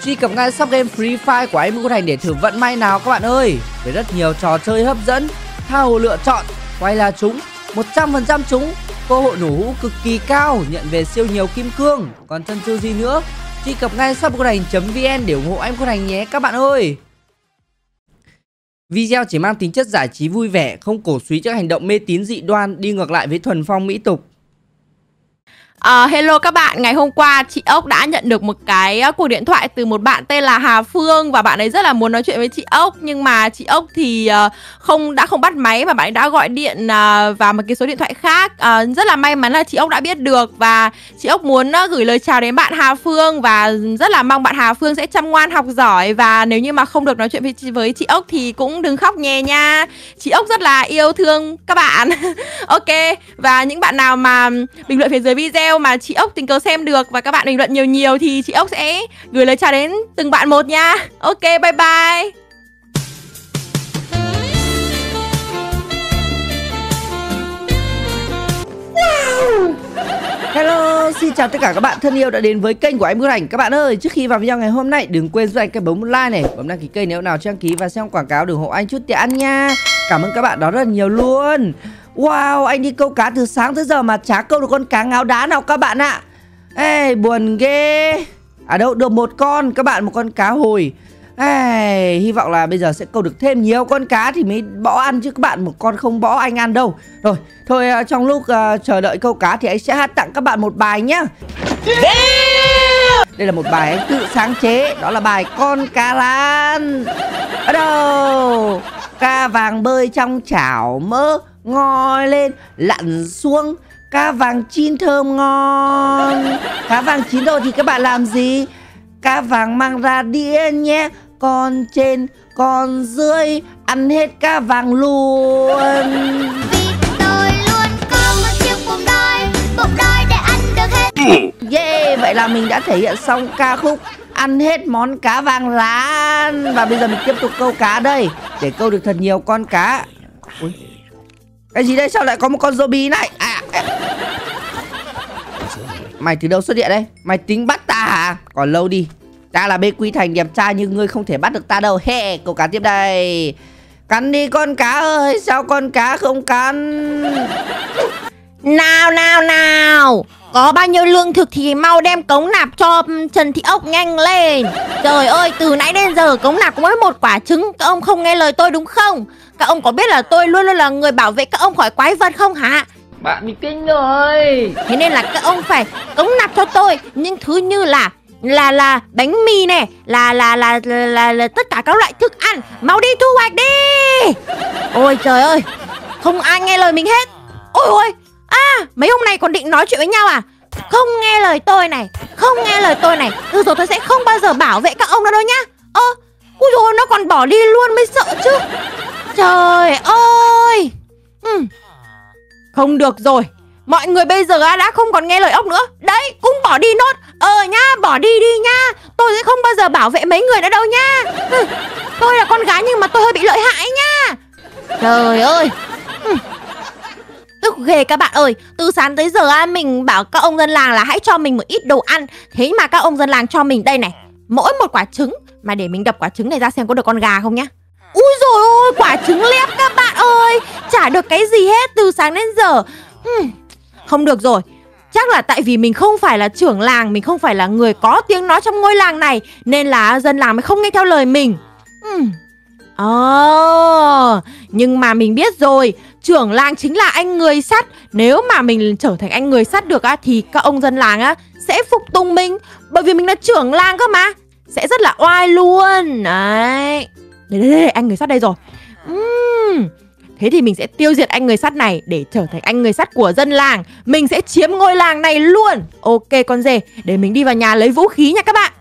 Truy cập ngay shop game Free Fire của anh Quốc Thành để thử vận may nào các bạn ơi. Với rất nhiều trò chơi hấp dẫn, tha hồ lựa chọn, quay là trúng, 100% trúng, cơ hội nổ hũ cực kỳ cao, nhận về siêu nhiều kim cương. Còn chân chừ gì nữa, truy cập ngay shop Quốc Thành.vn để ủng hộ anh Quốc Thành nhé các bạn ơi. Video chỉ mang tính chất giải trí vui vẻ, không cổ suý các hành động mê tín dị đoan, đi ngược lại với thuần phong mỹ tục. Hello các bạn, ngày hôm qua chị Ốc đã nhận được một cái cuộc điện thoại từ một bạn tên là Hà Phương. Và bạn ấy rất là muốn nói chuyện với chị Ốc, nhưng mà chị Ốc thì không bắt máy, và bạn ấy đã gọi điện vào một cái số điện thoại khác. Rất là may mắn là chị Ốc đã biết được, và chị Ốc muốn gửi lời chào đến bạn Hà Phương. Và rất là mong bạn Hà Phương sẽ chăm ngoan học giỏi, và nếu như mà không được nói chuyện với chị Ốc thì cũng đừng khóc nhè nha. Chị Ốc rất là yêu thương các bạn. Ok, và những bạn nào mà bình luận phía dưới video mà chị Ốc tình cờ xem được và các bạn bình luận nhiều thì chị Ốc sẽ gửi lời chào đến từng bạn một nha. Ok, bye bye. Wow. Hello, xin chào tất cả các bạn thân yêu đã đến với kênh của anh Quốc Thành. Các bạn ơi, trước khi vào video ngày hôm nay đừng quên giúp anh cái bấm một like này, bấm đăng ký kênh nếu nào chưa đăng ký, và xem quảng cáo để ủng hộ anh chút tiền nha. Cảm ơn các bạn đó rất là nhiều luôn. Wow, anh đi câu cá từ sáng tới giờ mà chả câu được con cá ngáo đá nào các bạn ạ. Ê, buồn ghê. À đâu, được một con các bạn, một con cá hồi. Ê, hy vọng là bây giờ sẽ câu được thêm nhiều con cá thì mới bỏ ăn chứ các bạn, một con không bỏ anh ăn đâu. Rồi, thôi trong lúc chờ đợi câu cá thì anh sẽ hát tặng các bạn một bài nhá. Đây là một bài anh tự sáng chế, đó là bài Con Cá Lan. Ở đâu? Cá vàng bơi trong chảo mỡ, ngoi lên lặn xuống, cá vàng chín thơm ngon. Cá vàng chín rồi thì các bạn làm gì? Cá vàng mang ra đĩa nhé, con trên con dưới ăn hết cá vàng luôn. Vì tôi luôn có một chiếc bụng đói để ăn được hết. Yeah, vậy là mình đã thể hiện xong ca khúc ăn hết món cá vàng rán. Và bây giờ mình tiếp tục câu cá đây, để câu được thật nhiều con cá. Ui, cái gì đây? Sao lại có một con zombie này? Mày từ đâu xuất hiện đây? Mày tính bắt ta hả? Còn lâu đi. Ta là Bê Quy Thành đẹp trai nhưng ngươi không thể bắt được ta đâu. He, câu cá tiếp đây. Cắn đi con cá ơi, sao con cá không cắn? Nào, có bao nhiêu lương thực thì mau đem cống nạp cho Trần Thị Ốc nhanh lên. Trời ơi, từ nãy đến giờ cống nạp có mỗi một quả trứng. Các ông không nghe lời tôi đúng không? Các ông có biết là tôi luôn luôn là người bảo vệ các ông khỏi quái vật không hả? Bạn bị kinh rồi. Thế nên là các ông phải cống nạp cho tôi những thứ như là bánh mì này, là tất cả các loại thức ăn. Mau đi thu hoạch đi. Ôi trời ơi, không ai nghe lời mình hết. Ôi, mấy hôm nay còn định nói chuyện với nhau à? Không nghe lời tôi này, không nghe lời tôi này. Từ rồi tôi sẽ không bao giờ bảo vệ các ông nữa đâu nhá. Ui dồi, nó còn bỏ đi luôn mới sợ chứ. Trời ơi. Không được rồi, mọi người bây giờ đã không còn nghe lời Ốc nữa. Đấy, cũng bỏ đi nốt. Nhá, bỏ đi nha. Tôi sẽ không bao giờ bảo vệ mấy người nữa đâu nha. Tôi là con gái nhưng mà tôi hơi bị lợi hại nha. Trời ơi. Tức ghê các bạn ơi. Từ sáng tới giờ mình bảo các ông dân làng là hãy cho mình một ít đồ ăn. Thế mà các ông dân làng cho mình đây này, mỗi một quả trứng. Mà để mình đập quả trứng này ra xem có được con gà không nhá. Úi dồi ôi, quả trứng lép các bạn ơi. Chả được cái gì hết từ sáng đến giờ. Không được rồi. Chắc là tại vì mình không phải là trưởng làng, mình không phải là người có tiếng nói trong ngôi làng này, nên là dân làng mới không nghe theo lời mình. Nhưng mà mình biết rồi, trưởng làng chính là anh người sắt. Nếu mà mình trở thành anh người sắt được thì các ông dân làng sẽ phục tùng mình, bởi vì mình là trưởng làng cơ mà. Sẽ rất là oai luôn. Đấy, đây, anh người sắt đây rồi. Thế thì mình sẽ tiêu diệt anh người sắt này để trở thành anh người sắt của dân làng. Mình sẽ chiếm ngôi làng này luôn. Ok con dê, để mình đi vào nhà lấy vũ khí nha các bạn.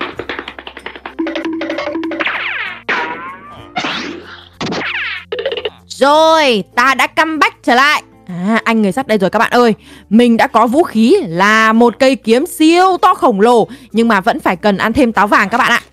Rồi, ta đã comeback trở lại. Anh người sắt đây rồi các bạn ơi. Mình đã có vũ khí là một cây kiếm siêu to khổng lồ, nhưng mà vẫn phải cần ăn thêm táo vàng các bạn ạ.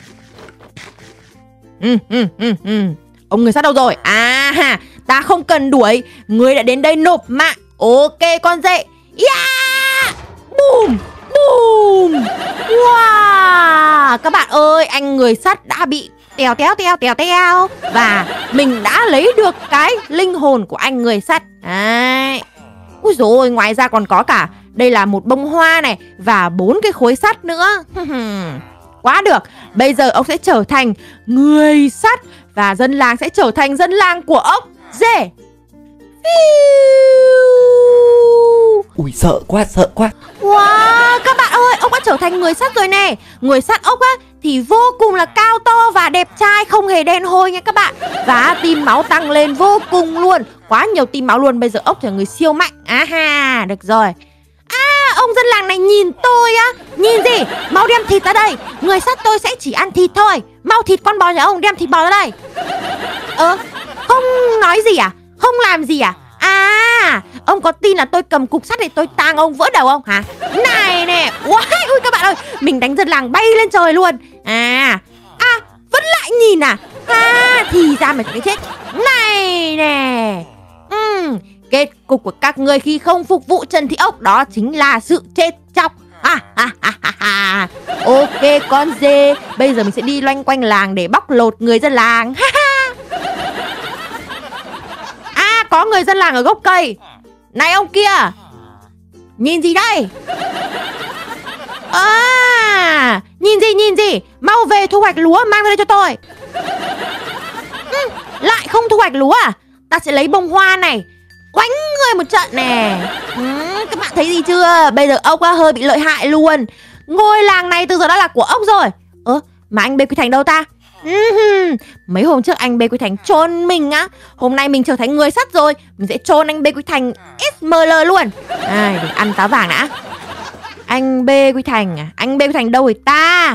Ông người sắt đâu rồi? Ta không cần đuổi, người đã đến đây nộp mạng. Ok con dê. Yeah! Boom! Boom! Wow! Các bạn anh người sắt đã bị tèo teo. Và mình đã lấy được cái linh hồn của anh người sắt. Đấy. Úi dồi ôi, ngoài ra còn có cả đây là một bông hoa này và 4 cái khối sắt nữa. Quá được. Bây giờ ốc sẽ trở thành người sắt và dân làng sẽ trở thành dân làng của ốc dê. Ui sợ quá. Wow, các bạn ơi, ốc đã trở thành người sắt rồi nè. Người sắt ốc á thì vô cùng là cao to và đẹp trai, không hề đen hôi nha các bạn. Và tim máu tăng lên vô cùng luôn, quá nhiều tim máu luôn. Bây giờ ốc là người siêu mạnh. Ha, được rồi. Ông dân làng này nhìn tôi á. Nhìn gì? Mau đem thịt ra đây. Người sắt tôi sẽ chỉ ăn thịt thôi. Mau thịt con bò nhà ông, đem thịt bò ra đây. Không nói gì à? Không làm gì à? Ông có tin là tôi cầm cục sắt để tôi tang ông vỡ đầu không hả? Này nè. Ui các bạn ơi, mình đánh dân làng bay lên trời luôn. Vẫn lại nhìn à? Thì ra mày phải chết. Này nè. Kết cục của các người khi không phục vụ Trần Thị Ốc đó chính là sự chết chóc. Ok con dê, bây giờ mình sẽ đi loanh quanh làng để bóc lột người dân làng. Có người dân làng ở gốc cây. Này ông kia, nhìn gì đây? Nhìn gì? Mau về thu hoạch lúa mang ra đây cho tôi. Lại không thu hoạch lúa à? Ta sẽ lấy bông hoa này quánh người một trận nè. Các bạn thấy gì chưa? Bây giờ ốc hơi bị lợi hại luôn. Ngôi làng này từ giờ đã là của ốc rồi. Mà anh Bê Quy Thành đâu ta? Mấy hôm trước anh Bê Quy Thành chôn mình á. Hôm nay mình trở thành người sắt rồi, mình sẽ chôn anh Bê Quy Thành SML luôn. Để ăn táo vàng đã. Anh Bê Quy Thành à? Anh Bê Quy Thành đâu rồi ta?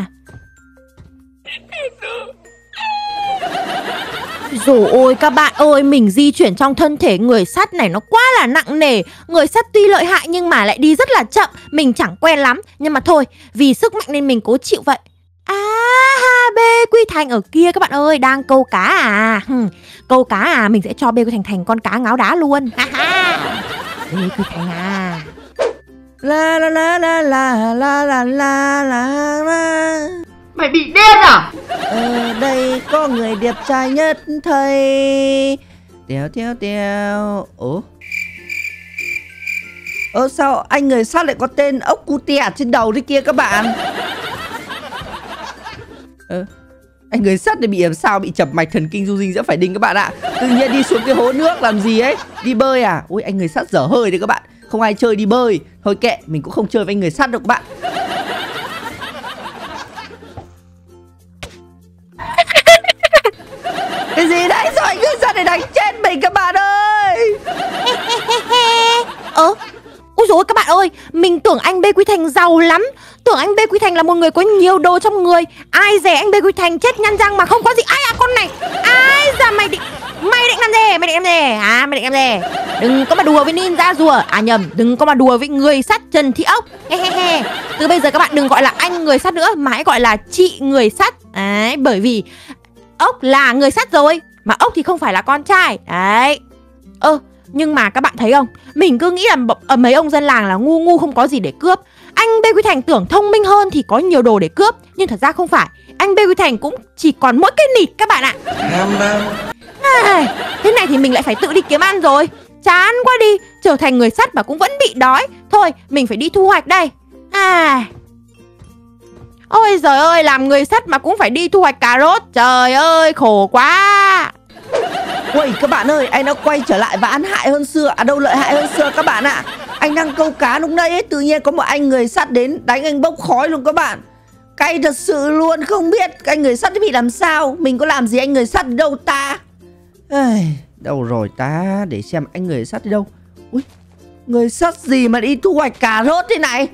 Rồi ôi các bạn ơi, mình di chuyển trong thân thể người sắt này nó quá là nặng nề. Người sắt tuy lợi hại nhưng mà lại đi rất là chậm. Mình chẳng quen lắm. Nhưng mà thôi, vì sức mạnh nên mình cố chịu vậy. Bê Quy Thành ở kia các bạn ơi, đang câu cá à? Câu cá à, mình sẽ cho Bê Quy Thành thành con cá ngáo đá luôn. Bê Quy Thành à. La la la la la la la la la. Mày bị điên à? Ở đây có người đẹp trai nhất thầy. Tèo. Sao anh người sắt lại có tên ốc cu tè trên đầu thế kia các bạn? Anh người sắt này bị làm sao, bị chập mạch thần kinh du dinh giữa phải đinh các bạn ạ. Tự nhiên đi xuống cái hố nước làm gì ấy? Đi bơi à? Ui anh người sắt dở hơi đấy các bạn. Không ai chơi đi bơi. Thôi kệ, mình cũng không chơi với anh người sắt đâu các bạn. Cái gì đấy? Sao anh người sắt này đánh chết mình các bạn ơi? Ôi dồi ôi các bạn ơi, mình tưởng anh Bê Quy Thành giàu lắm. Tưởng anh Bê Quy Thành là một người có nhiều đồ trong người. Ai dè anh Bê Quy Thành chết nhăn răng mà không có gì. Con này. Ai da mày định làm gì? Mày định làm gì? Đừng có mà đùa với ninja rùa. Đừng có mà đùa với người sắt Trần Thị Ốc. Từ bây giờ các bạn đừng gọi là anh người sắt nữa, mà hãy gọi là chị người sắt. Đấy, bởi vì ốc là người sắt rồi, mà ốc thì không phải là con trai. Đấy. Nhưng mà các bạn thấy không, mình cứ nghĩ là mấy ông dân làng là ngu không có gì để cướp. Anh Bê Quy Thành tưởng thông minh hơn thì có nhiều đồ để cướp, nhưng thật ra không phải. Anh Bê Quy Thành cũng chỉ còn mỗi cái nịt các bạn ạ. Thế này thì mình lại phải tự đi kiếm ăn rồi. Chán quá đi, trở thành người sắt mà cũng vẫn bị đói. Thôi mình phải đi thu hoạch đây. Ôi giời ơi, làm người sắt mà cũng phải đi thu hoạch cà rốt. Trời ơi, khổ quá. Ui các bạn ơi, anh đã quay trở lại và ăn hại hơn xưa. Đâu lợi hại hơn xưa các bạn ạ. Anh đang câu cá lúc nãy ấy, tự nhiên có một anh người sắt đến đánh anh bốc khói luôn các bạn. Cay thật sự luôn, không biết anh người sắt bị làm sao. Mình có làm gì anh người sắt đâu ta? Đâu rồi ta? Để xem anh người sắt đi đâu. Ui, người sắt gì mà đi thu hoạch cà rốt thế này?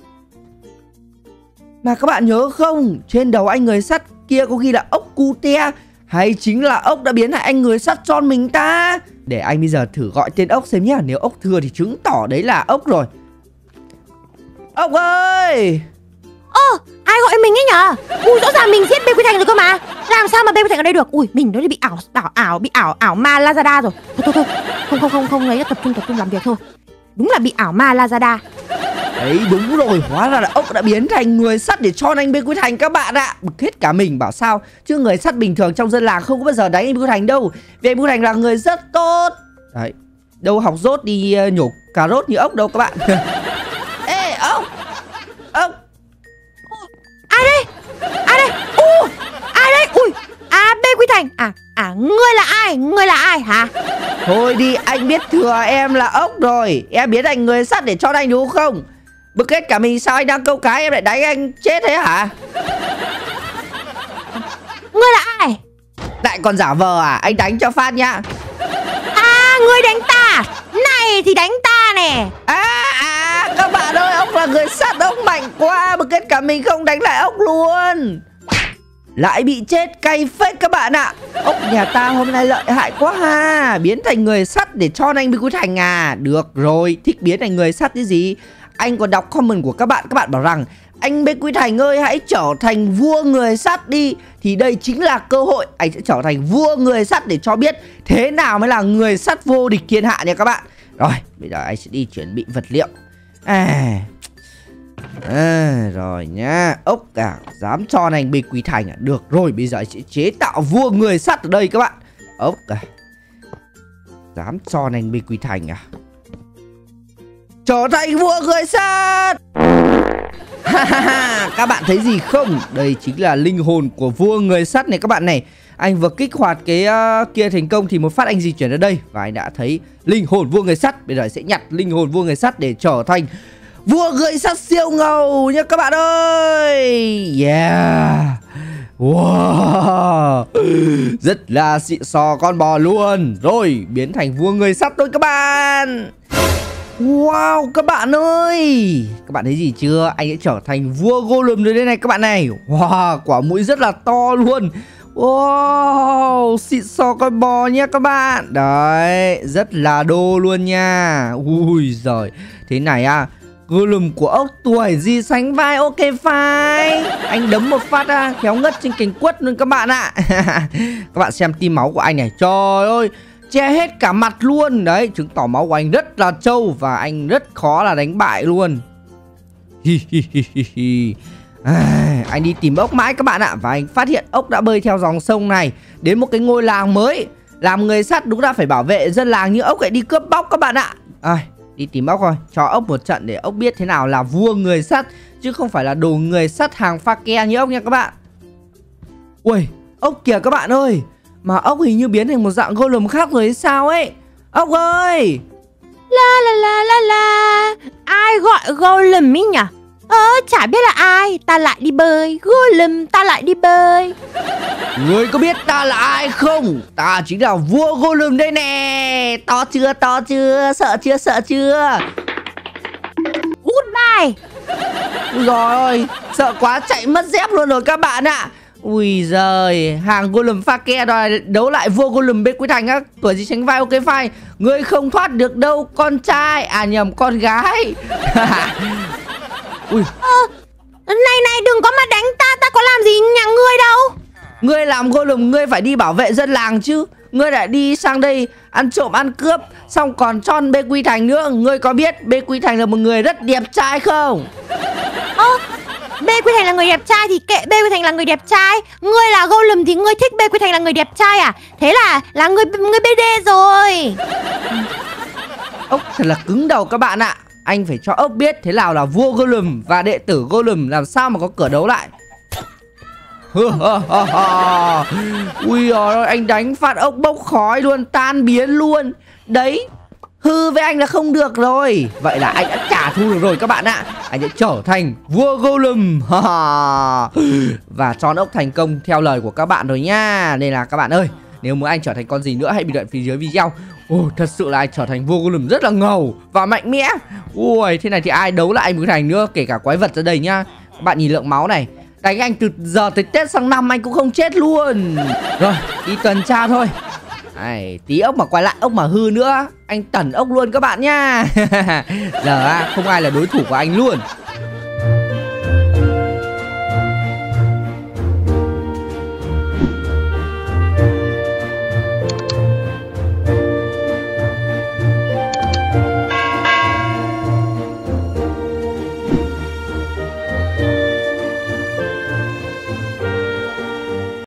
Mà các bạn nhớ không, trên đầu anh người sắt kia có ghi là ốc cu te, hay chính là ốc đã biến hại anh người sắt cho mình ta? Để anh bây giờ thử gọi tên ốc xem nhá. Nếu ốc thưa thì chứng tỏ đấy là ốc rồi. Ốc ơi! Ai gọi mình ấy nhở? Ui rõ ràng mình giết Bê Quy Thành rồi cơ mà. Làm sao mà Bê Quy Thành ở đây được? Ui mình nó bị ảo ma Lazada rồi. Thôi không lấy, tập trung làm việc thôi. Đúng là bị ảo ma Lazada. Đấy đúng rồi, hóa ra là ốc đã biến thành người sắt để cho anh bên Quy Thành các bạn ạ. Bực hết cả mình bảo sao, chứ người sắt bình thường trong dân làng không có bao giờ đánh anh Quy Thành đâu. Vì anh Quy Thành là người rất tốt. Đấy, đâu học dốt đi nhổ cà rốt như ốc đâu các bạn. Ê ốc. Ốc. Ai đây? Ai đây? Ai đây? Ui, bên Quy Thành. Ngươi là ai? Ngươi là ai hả? Thôi đi, anh biết thừa em là ốc rồi. Em biến thành người sắt để cho anh đúng không? Bực hết cả mình, sao anh đang câu cá em lại đánh anh chết thế hả? Ngươi là ai? Lại còn giả vờ à? Anh đánh cho phát nhá. Ngươi đánh ta. Này thì đánh ta nè. Các bạn ơi, ốc là người sắt, ốc mạnh quá. Bực hết cả mình không đánh lại ốc luôn. Lại bị chết cay phết các bạn ạ. Ốc nhà ta hôm nay lợi hại quá ha. Biến thành người sắt để cho anh bên Quy Thành à? Được rồi, thích biến thành người sắt cái gì. Anh còn đọc comment của các bạn bảo rằng anh bên Quy Thành ơi, hãy trở thành vua người sắt đi. Thì đây chính là cơ hội anh sẽ trở thành vua người sắt để cho biết thế nào mới là người sắt vô địch thiên hạ nha các bạn. Rồi, bây giờ anh sẽ đi chuẩn bị vật liệu. Rồi nhá. Ốc dám cho anh bên Quy Thành à? Được rồi, bây giờ anh sẽ chế tạo vua người sắt ở đây các bạn. Ốc dám cho anh bên Quy Thành à? Trở thành vua người sắt. Các bạn thấy gì không? Đây chính là linh hồn của vua người sắt này các bạn này. Anh vừa kích hoạt cái kia thành công thì một phát anh di chuyển ở đây và anh đã thấy linh hồn vua người sắt. Bây giờ sẽ nhặt linh hồn vua người sắt để trở thành vua người sắt siêu ngầu nha các bạn ơi. Yeah. Wow. Rất là xịn sò con bò luôn. Rồi, biến thành vua người sắt thôi các bạn. Wow các bạn ơi, các bạn thấy gì chưa? Anh sẽ trở thành vua golem rồi đây này các bạn này. Wow, quả mũi rất là to luôn. Wow, xịn sò con bò nha các bạn. Đấy, rất là đô luôn nha. Ui giời, thế này à, golem của ốc tuổi gì sánh vai ok phai. Anh đấm một phát khéo ngất trên cành quất luôn các bạn ạ. Các bạn xem tim máu của anh này. Trời ơi, che hết cả mặt luôn. Đấy, chứng tỏ máu của anh rất là trâu và anh rất khó là đánh bại luôn. Anh đi tìm ốc mãi các bạn ạ. Và anh phát hiện ốc đã bơi theo dòng sông này đến một cái ngôi làng mới. Làm người sắt đúng là phải bảo vệ dân làng, nhưng ốc lại đi cướp bóc các bạn ạ. Đi tìm ốc thôi, cho ốc một trận để ốc biết thế nào là vua người sắt, chứ không phải là đồ người sắt hàng pha ke như ốc nha các bạn. Ui, ốc kìa các bạn ơi. Mà ốc hình như biến thành một dạng golem khác rồi hay sao ấy. Ốc ơi. La. Ai gọi golem ý nhỉ? Chả biết là ai. Ta lại đi bơi. Golem ta lại đi bơi. Người có biết ta là ai không? Ta chính là vua golem đây nè. To chưa? Sợ chưa? Goodbye. Ui dồi ôi, sợ quá chạy mất dép luôn rồi các bạn ạ. Ui giời, hàng golem pha ke đòi đấu lại vua golem bên Quy Thành á. Tuổi gì sánh vai ok phai. Ngươi không thoát được đâu con trai. À nhầm, con gái. Ui. Này đừng có mà đánh ta. Ta có làm gì nhà ngươi đâu. Ngươi làm golem, ngươi phải đi bảo vệ dân làng chứ. Ngươi lại đi sang đây ăn trộm ăn cướp, xong còn chon bên Quy Thành nữa. Ngươi có biết bên Quy Thành là một người rất đẹp trai không? Bê Quy Thành là người đẹp trai thì kệ Bê Quy Thành là người đẹp trai. Ngươi là golem thì ngươi thích Bê Quy Thành là người đẹp trai à? Thế là ngươi BD rồi. Ốc thật là cứng đầu các bạn ạ. Anh phải cho ốc biết thế nào là vua golem và đệ tử golem làm sao mà có cửa đấu lại. Ui giời, anh đánh phát ốc bốc khói luôn, tan biến luôn. Đấy, hư với anh là không được rồi. Vậy là anh đã trả thù được rồi các bạn ạ. Anh sẽ trở thành vua golem. Và tròn ốc thành công theo lời của các bạn rồi nha. Nên là các bạn ơi, nếu muốn anh trở thành con gì nữa hãy bình luận phía dưới video. Thật sự là anh trở thành vua golem rất là ngầu và mạnh mẽ. Ui, thế này thì ai đấu lại anh Quy Thành nữa, kể cả quái vật ra đây nhá. Các bạn nhìn lượng máu này, đánh anh từ giờ tới Tết sang năm anh cũng không chết luôn. Rồi, đi tuần tra thôi. Này, tí ốc mà quay lại, ốc mà hư nữa anh tẩn ốc luôn các bạn nha. Giờ không ai là đối thủ của anh luôn.